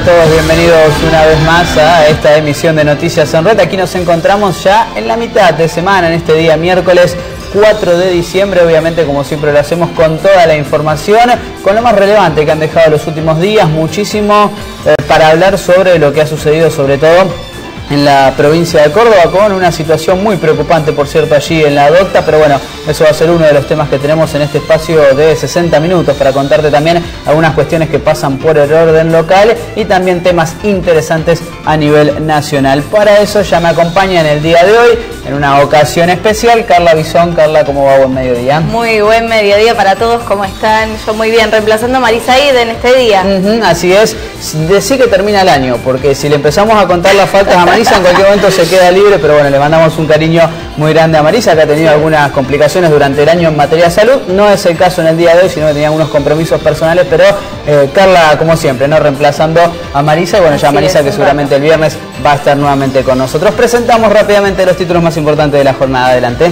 todos? Bienvenidos una vez más a esta emisión de Noticias en Red. Aquí nos encontramos ya en la mitad de semana, en este día miércoles 4 de diciembre, obviamente como siempre lo hacemos con toda la información, con lo más relevante que han dejado los últimos días, muchísimo para hablar sobre lo que ha sucedido sobre todo en la provincia de Córdoba, con una situación muy preocupante, por cierto, allí en la docta, pero bueno, eso va a ser uno de los temas que tenemos en este espacio de 60 minutos para contarte también algunas cuestiones que pasan por el orden local y también temas interesantes a nivel nacional. Para eso ya me acompaña en el día de hoy, en una ocasión especial, Carla Bisón. Carla, ¿cómo va? Buen mediodía. Muy buen mediodía para todos, ¿cómo están? Yo muy bien, reemplazando a Marisa Ide en este día. Así es, decí que termina el año, porque si le empezamos a contar las faltas a Marisa, en cualquier momento se queda libre, pero bueno, le mandamos un cariño muy grande a Marisa, que ha tenido algunas complicaciones durante el año en materia de salud. No es el caso en el día de hoy, sino que tenía algunos compromisos personales, pero Carla, como siempre, ¿no? Reemplazando a Marisa, y bueno, ya Marisa, que seguramente el viernes va a estar nuevamente con nosotros. Presentamos rápidamente los títulos más importantes de la jornada. Adelante.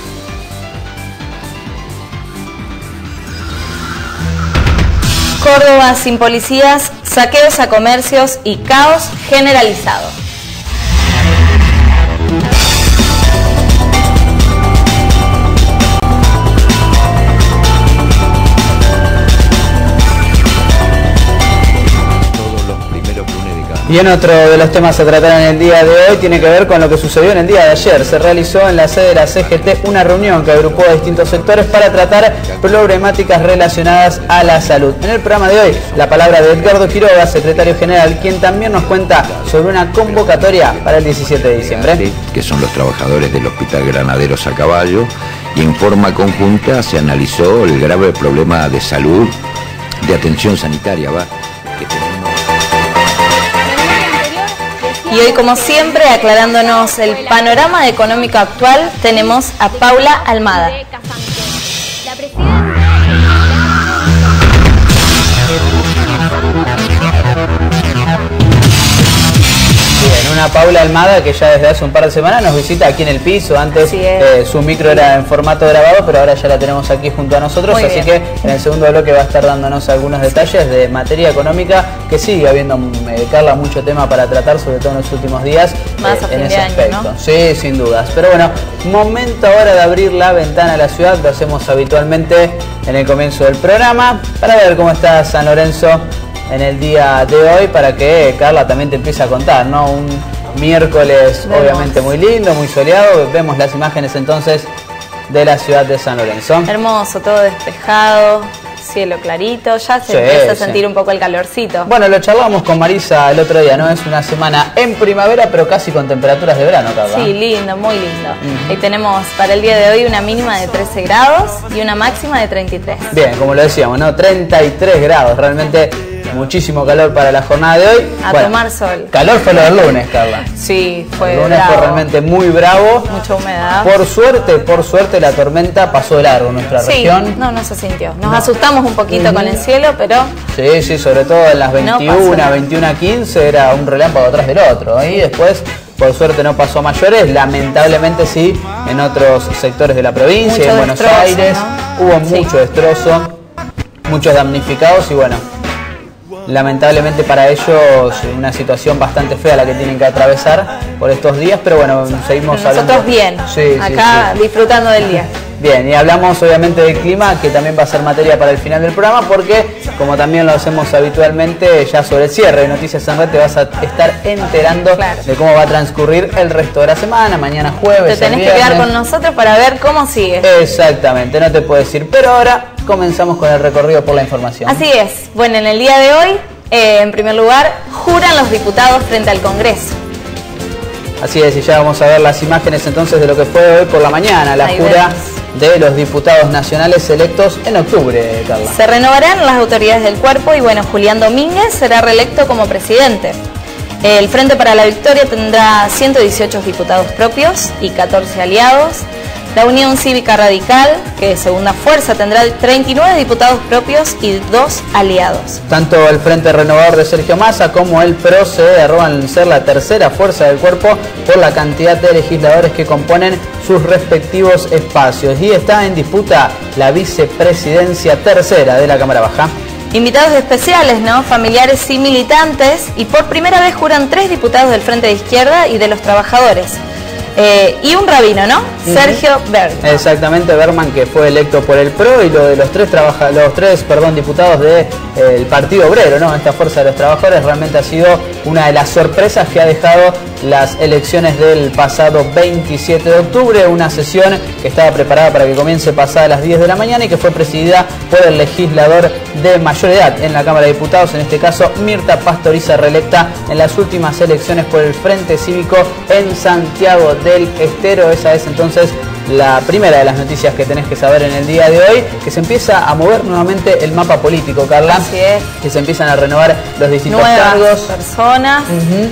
Córdoba sin policías, saqueos a comercios y caos generalizado. Y en otro de los temas a tratar en el día de hoy tiene que ver con lo que sucedió en el día de ayer. Se realizó en la sede de la CGT una reunión que agrupó a distintos sectores para tratar problemáticas relacionadas a la salud. En el programa de hoy, la palabra de Edgardo Quiroga, secretario general, quien también nos cuenta sobre una convocatoria para el 17 de diciembre. Que son los trabajadores del Hospital Granaderos a Caballo, y en forma conjunta se analizó el grave problema de salud, de atención sanitaria, que tenemos. Y hoy, como siempre, aclarándonos el panorama económico actual, tenemos a Paula Almada. Bien, una Paula Almada que ya desde hace un par de semanas nos visita aquí en el piso. Antes su micro era en formato grabado, pero ahora ya la tenemos aquí junto a nosotros. Así que en el segundo bloque va a estar dándonos algunos detalles de materia económica, que sigue habiendo, Carla, mucho tema para tratar, sobre todo en los últimos días. Más a fin en de ese año, aspecto, ¿no? Sí, sin dudas. Pero bueno, momento ahora de abrir la ventana a la ciudad. Lo hacemos habitualmente en el comienzo del programa, para ver cómo está San Lorenzo en el día de hoy, para que Carla también te empiece a contar, ¿no? Un miércoles obviamente muy lindo, muy soleado. Vemos las imágenes entonces de la ciudad de San Lorenzo. Hermoso, todo despejado, cielo clarito, ya se empieza a sentir un poco el calorcito. Bueno, lo charlamos con Marisa el otro día, ¿no? Es una semana en primavera, pero casi con temperaturas de verano, Carla. Sí, lindo, muy lindo. Ahí tenemos para el día de hoy una mínima de 13 grados y una máxima de 33. Bien, como lo decíamos, ¿no? 33 grados, realmente muchísimo calor para la jornada de hoy. A tomar sol. Calor fue lo del lunes, Carla. Sí, fue el lunes bravo. fue realmente muy bravo. Mucha humedad. Por suerte la tormenta pasó de largo en nuestra región. No se sintió. Nos asustamos un poquito con el cielo, pero... Sí, sobre todo en las 21:15 era un relámpago atrás del otro. Y después, por suerte, no pasó a mayores. Lamentablemente sí, en otros sectores de la provincia, mucho en Buenos destrozo, Aires, ¿no? hubo mucho destrozo, muchos damnificados y bueno, lamentablemente para ellos una situación bastante fea la que tienen que atravesar por estos días, pero bueno, seguimos hablando. Nosotros bien, acá disfrutando del día. Bien, y hablamos obviamente del clima, que también va a ser materia para el final del programa, porque como también lo hacemos habitualmente, ya sobre el cierre de Noticias en Red te vas a estar enterando de cómo va a transcurrir el resto de la semana, mañana jueves. Te tenés que quedar con nosotros para ver cómo sigue. Exactamente, no te puedes ir, pero ahora comenzamos con el recorrido por la información. Así es. Bueno, en el día de hoy, en primer lugar, juran los diputados frente al Congreso. Así es, y ya vamos a ver las imágenes entonces de lo que fue hoy por la mañana, la jura de los diputados nacionales electos en octubre, Carla. Se renovarán las autoridades del cuerpo y bueno, Julián Domínguez será reelecto como presidente. El Frente para la Victoria tendrá 118 diputados propios y 14 aliados. La Unión Cívica Radical, que es segunda fuerza, tendrá 39 diputados propios y 2 aliados. Tanto el Frente Renovador de Sergio Massa como el PRO se arrogan ser la tercera fuerza del cuerpo por la cantidad de legisladores que componen sus respectivos espacios. Y está en disputa la vicepresidencia tercera de la Cámara Baja. Invitados especiales, ¿no? Familiares y militantes, y por primera vez juran 3 diputados del Frente de Izquierda y de los Trabajadores. Y un rabino, ¿no? Sergio Bergman. Exactamente, Bergman, que fue electo por el PRO, y lo de los tres diputados del Partido Obrero, ¿no? Esta fuerza de los trabajadores realmente ha sido una de las sorpresas que ha dejado las elecciones del pasado 27 de octubre, una sesión que estaba preparada para que comience pasada las 10 de la mañana y que fue presidida por el legislador de mayor edad en la Cámara de Diputados, en este caso Mirta Pastoriza, reelecta en las últimas elecciones por el Frente Cívico en Santiago del Estero. Esa es entonces la primera de las noticias que tenés que saber en el día de hoy, que se empieza a mover nuevamente el mapa político, Carla. Así es. Que se empiezan a renovar los distintos cargos. Personas.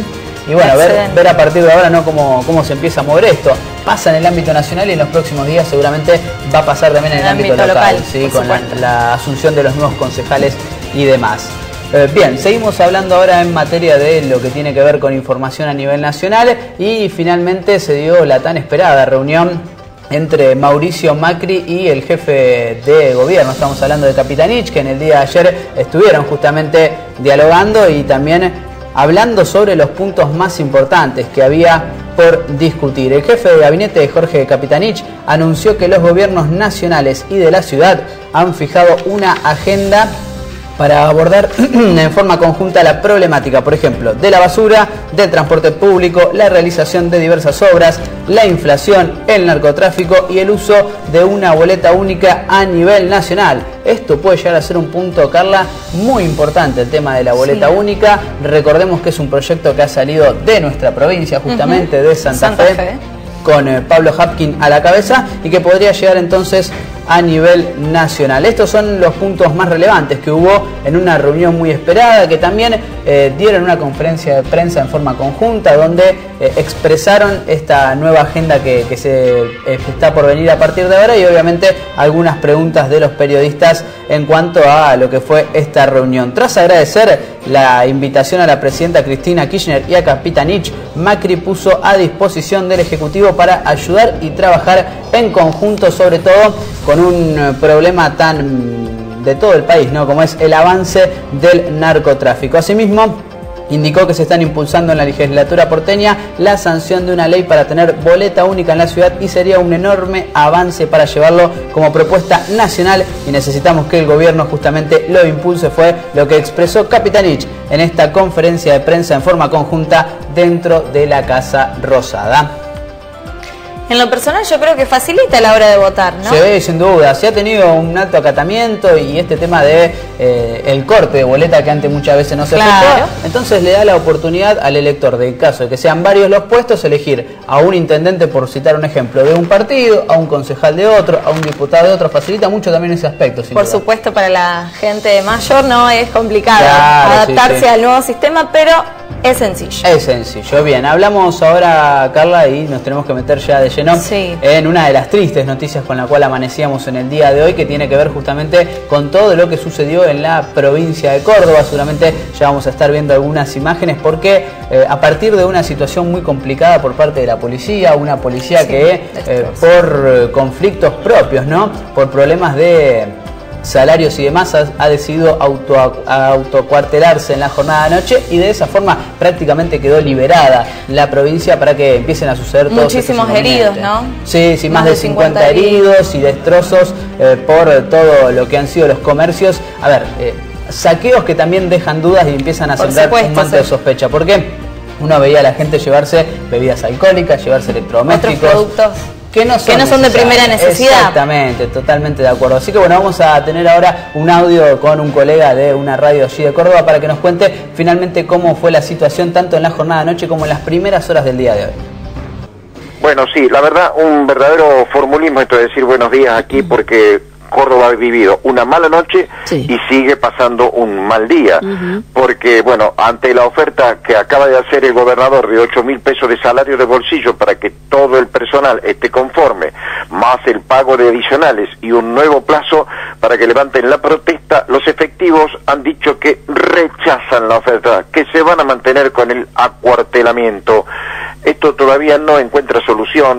Y bueno, ver a partir de ahora, ¿no?, cómo se empieza a mover esto. Pasa en el ámbito nacional y en los próximos días seguramente va a pasar también en el ámbito local, ¿sí? Con la asunción de los nuevos concejales y demás. Bien, seguimos hablando ahora en materia de lo que tiene que ver con información a nivel nacional, y finalmente se dio la tan esperada reunión entre Mauricio Macri y el jefe de gobierno. Estamos hablando de Capitanich, que en el día de ayer estuvieron justamente dialogando y también hablando sobre los puntos más importantes que había por discutir. El jefe de gabinete, Jorge Capitanich, anunció que los gobiernos nacionales y de la ciudad han fijado una agenda para abordar en forma conjunta la problemática, por ejemplo, de la basura, del transporte público, la realización de diversas obras, la inflación, el narcotráfico y el uso de una boleta única a nivel nacional. Esto puede llegar a ser un punto, Carla, muy importante, el tema de la boleta única. Recordemos que es un proyecto que ha salido de nuestra provincia, justamente de Santa Fe, con Pablo Hapkin a la cabeza, y que podría llegar entonces a nivel nacional. Estos son los puntos más relevantes que hubo en una reunión muy esperada, que también dieron una conferencia de prensa en forma conjunta, donde expresaron esta nueva agenda que está por venir a partir de ahora, y obviamente algunas preguntas de los periodistas en cuanto a lo que fue esta reunión. Tras agradecer la invitación a la presidenta Cristina Kirchner y a Capitanich, Macri puso a disposición del Ejecutivo para ayudar y trabajar en conjunto, sobre todo con un problema tan de todo el país, ¿no?, como es el avance del narcotráfico. Asimismo, indicó que se están impulsando en la legislatura porteña la sanción de una ley para tener boleta única en la ciudad, y sería un enorme avance para llevarlo como propuesta nacional, y necesitamos que el gobierno justamente lo impulse, fue lo que expresó Capitanich en esta conferencia de prensa en forma conjunta dentro de la Casa Rosada. En lo personal yo creo que facilita la hora de votar, ¿no? Sí, sin duda. Se ha tenido un alto acatamiento, y este tema de el corte de boleta, que antes muchas veces no se efectuaba, entonces le da la oportunidad al elector, de caso de que sean varios los puestos, elegir a un intendente, por citar un ejemplo, de un partido, a un concejal de otro, a un diputado de otro. Facilita mucho también ese aspecto. Por supuesto, para la gente mayor no es complicado adaptarse al nuevo sistema, pero es sencillo. Es sencillo. Bien, hablamos ahora, Carla, y nos tenemos que meter ya de lleno en una de las tristes noticias con la cual amanecíamos en el día de hoy, que tiene que ver justamente con todo lo que sucedió en la provincia de Córdoba. Seguramente ya vamos a estar viendo algunas imágenes, porque a partir de una situación muy complicada por parte de la policía, una policía que por conflictos propios, ¿no?, por problemas de salarios y demás, ha decidido autocuartelarse en la jornada de anoche, y de esa forma prácticamente quedó liberada la provincia para que empiecen a suceder todos muchísimos heridos, ¿no? Sí, más de 50 heridos y destrozos por todo lo que han sido los comercios. A ver, saqueos que también dejan dudas y empiezan a sembrar un manto de sospecha, porque uno veía a la gente llevarse bebidas alcohólicas, llevarse electrodomésticos, otros productos que no son de primera necesidad. Exactamente, totalmente de acuerdo. Así que bueno, vamos a tener ahora un audio con un colega de una radio allí de Córdoba para que nos cuente finalmente cómo fue la situación tanto en la jornada de noche como en las primeras horas del día de hoy. Bueno, sí, la verdad, un verdadero formulismo esto de decir buenos días aquí, porque Córdoba ha vivido una mala noche y sigue pasando un mal día, porque, bueno, ante la oferta que acaba de hacer el gobernador de 8.000 pesos de salario de bolsillo para que todo el personal esté conforme, más el pago de adicionales y un nuevo plazo para que levanten la protesta, los efectivos han dicho que rechazan la oferta, que se van a mantener con el acuartelamiento. Esto todavía no encuentra solución,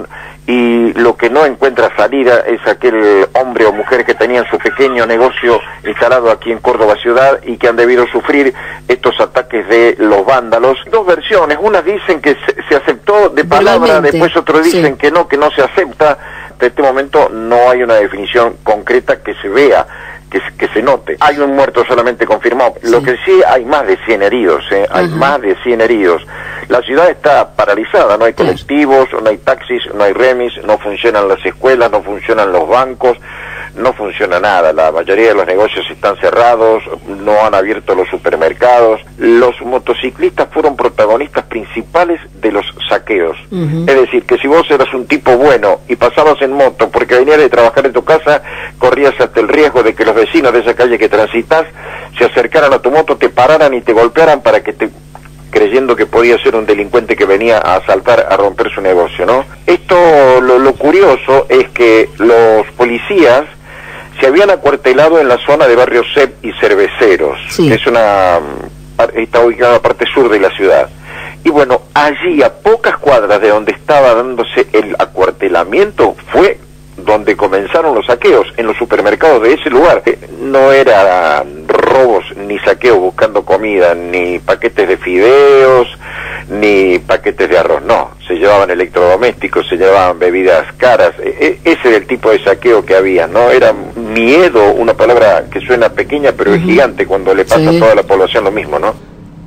y lo que no encuentra salida es aquel hombre o mujer que tenían su pequeño negocio instalado aquí en Córdoba ciudad y que han debido sufrir estos ataques de los vándalos. Dos versiones, unas dicen que se aceptó de palabra, después otros dicen que no se acepta. Hasta este momento no hay una definición concreta que se vea, que se note. Hay un muerto solamente confirmado, lo que sí hay más de 100 heridos, hay más de 100 heridos. La ciudad está paralizada, no hay colectivos, no hay taxis, no hay remis, no funcionan las escuelas, no funcionan los bancos, no funciona nada. La mayoría de los negocios están cerrados, no han abierto los supermercados. Los motociclistas fueron protagonistas principales de los saqueos. Es decir, que si vos eras un tipo bueno y pasabas en moto porque venías de trabajar en tu casa, corrías hasta el riesgo de que los vecinos de esa calle que transitas se acercaran a tu moto, te pararan y te golpearan para que creyendo que podía ser un delincuente que venía a asaltar, a romper su negocio, ¿no? Esto, lo curioso es que los policías se habían acuartelado en la zona de Barrio Cep y Cerveceros, que es está ubicada en la parte sur de la ciudad. Y bueno, allí a pocas cuadras de donde estaba dándose el acuartelamiento fue donde comenzaron los saqueos, en los supermercados de ese lugar. No eran robos ni saqueos buscando comida, ni paquetes de fideos, ni paquetes de arroz, no. Se llevaban electrodomésticos, se llevaban bebidas caras. Ese era el tipo de saqueo que había, ¿no? Era miedo, una palabra que suena pequeña pero es gigante cuando le pasa a toda la población lo mismo, ¿no?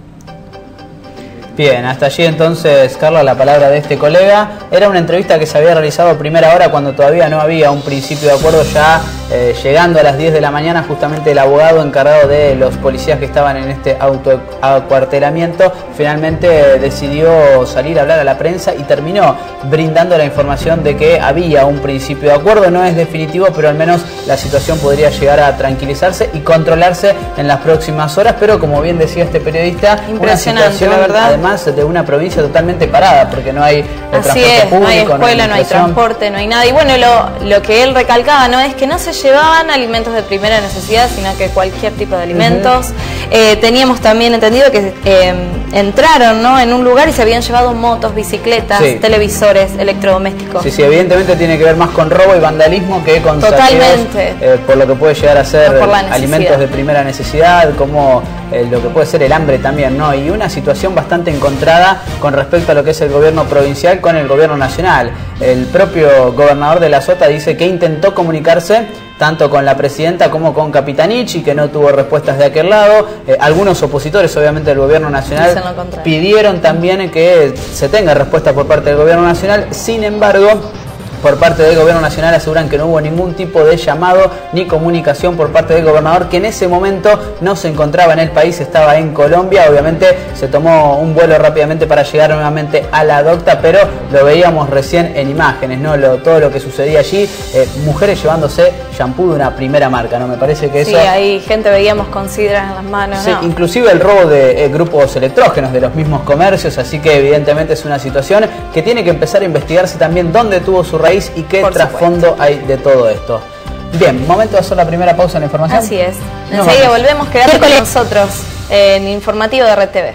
Bien, hasta allí entonces, Carlos, la palabra de este colega. Era una entrevista que se había realizado a primera hora cuando todavía no había un principio de acuerdo, ya llegando a las 10 de la mañana, justamente el abogado encargado de los policías que estaban en este autoacuartelamiento finalmente decidió salir a hablar a la prensa y terminó brindando la información de que había un principio de acuerdo. No es definitivo, pero al menos la situación podría llegar a tranquilizarse y controlarse en las próximas horas, pero como bien decía este periodista, una situación, la verdad, además de una provincia totalmente parada, porque no hay transporte público, no hay escuela, no hay transporte, no hay nada. Y bueno, lo que él recalcaba, ¿no?, es que no se llevaban alimentos de primera necesidad, sino que cualquier tipo de alimentos. Teníamos también entendido que entraron, ¿no?, en un lugar y se habían llevado motos, bicicletas, televisores, electrodomésticos. Sí, evidentemente tiene que ver más con robo y vandalismo que con saqueos, por lo que puede llegar a ser alimentos de primera necesidad, como lo que puede ser el hambre también, ¿no? Y una situación bastante encontrada con respecto a lo que es el gobierno provincial con el gobierno nacional. El propio gobernador de La Sota dice que intentó comunicarse tanto con la presidenta como con Capitanich y que no tuvo respuestas de aquel lado. Algunos opositores, obviamente, del gobierno nacional pidieron también que se tenga respuesta por parte del gobierno nacional. Sin embargo, por parte del gobierno nacional aseguran que no hubo ningún tipo de llamado ni comunicación por parte del gobernador, que en ese momento no se encontraba en el país, estaba en Colombia. Obviamente se tomó un vuelo rápidamente para llegar nuevamente a la docta, pero lo veíamos recién en imágenes, ¿no? Todo lo que sucedía allí, mujeres llevándose shampoo de una primera marca, ¿no? Me parece que eso... Sí, ahí gente veíamos con sidras en las manos, sí, ¿no? Inclusive el robo de grupos electrógenos de los mismos comercios, así que evidentemente es una situación que tiene que empezar a investigarse también dónde tuvo su raíz y qué trasfondo hay de todo esto. Bien, momento de hacer la primera pausa en la información. Así es. Enseguida volvemos, quedate con nosotros en Informativo de RTV.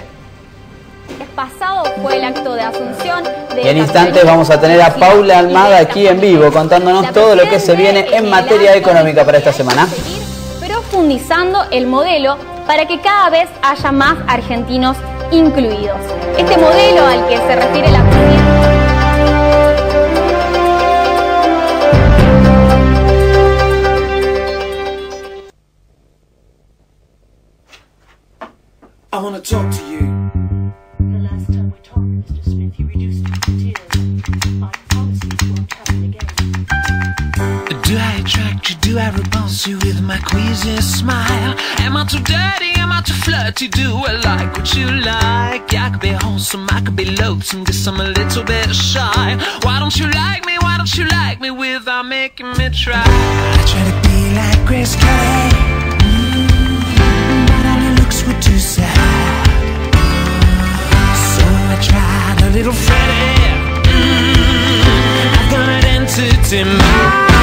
Pasado fue el acto de asunción de... Y en instantes vamos a tener a Paula Almada aquí en vivo contándonos todo lo que se viene en materia económica para esta semana. Profundizando el modelo para que cada vez haya más argentinos incluidos. Este modelo al que se refiere la presidenta... I want to talk to you. The last time we talked, Mr. Smith, you reduced me to tears. I promise you it won't happen again. Do I attract you? Do I repulse you with my queasy smile? Am I too dirty? Am I too flirty? Do I like what you like? I could be wholesome, I could be loathsome, guess I'm a little bit shy. Why don't you like me? Why don't you like me without making me try? I try to be like Grace Kelly. Were too sad, so I tried a little Freddie. I've got an entity mind.